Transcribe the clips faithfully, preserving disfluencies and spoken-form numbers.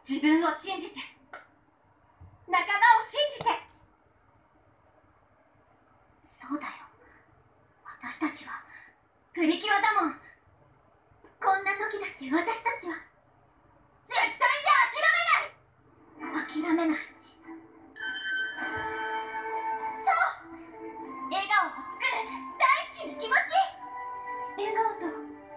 自分を信じて、仲間を信じて。そうだよ、私たちはプリキュアだもん。こんな時だって私たちは絶対に諦めない。諦めない。そう、笑顔を作る大好きな気持ち。笑顔と大好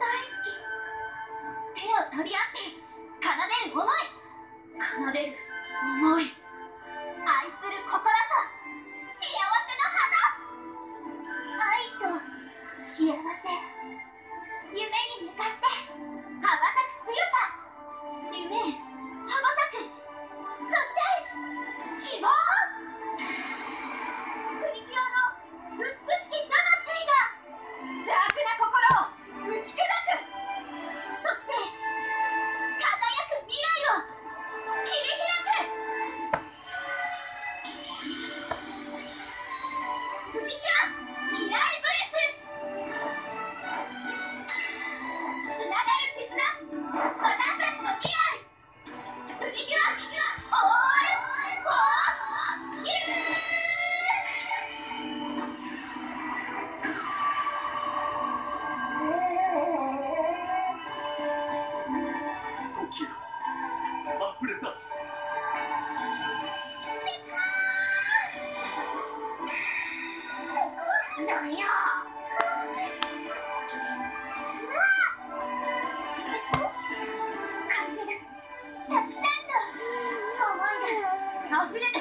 き、手を取り合って奏でる想い、奏でる想い、愛する心と幸せの花。愛と幸せ、夢に向かって羽ばたく強さ。夢、羽ばたく、そして希望。プリキュアの美しき魂が邪悪な心を打ち砕く。そして輝く未来を切り開く。プリキュア未来ブレス。つながる絆、私たちの未来。プリキュアオールフォーユー。時が溢れ出す。 なんや。感じるたくさんの思いが溢れ